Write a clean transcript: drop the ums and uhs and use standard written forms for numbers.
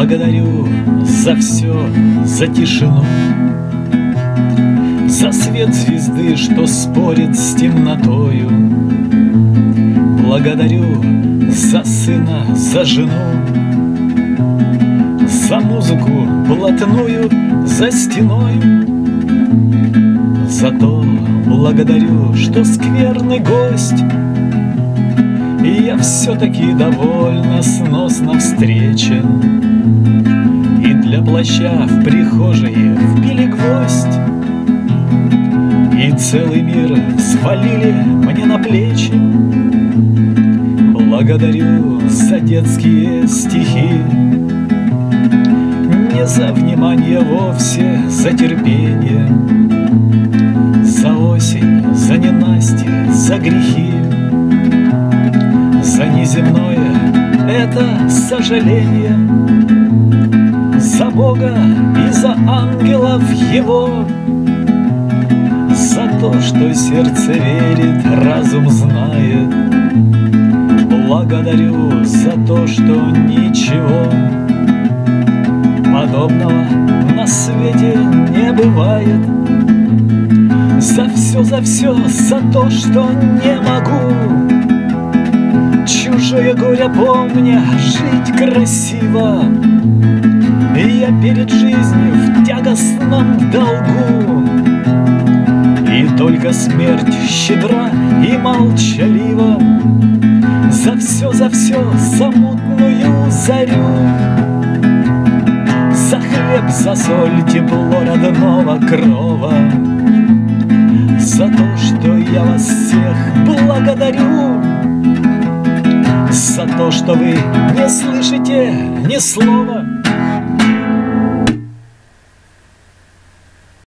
Благодарю за все, за тишину, за свет звезды, что спорит с темнотою. Благодарю за сына, за жену, за музыку блатную за стеной. Зато благодарю, что скверный гость, и я все-таки довольно сносно встречен. И для плаща в прихожей вбили гвоздь, и целый мир свалили мне на плечи. Благодарю за детские стихи, не за внимание вовсе, за терпение, за осень, за ненастье, за грехи, за неземное это сожаление, за Бога и за ангелов Его, за то, что сердце верит, разум знает. Благодарю за то, что ничего подобного на свете не бывает. За все, за то, что не могу, чужое горе помня, жить красиво. И я перед жизнью в тягостном долгу, и только смерть щедра и молчалива. За все, за мутную зарю, за хлеб, за соль, тепло родного крова, за то, что я вас всех благодарю, за то, что вы не слышите ни слова.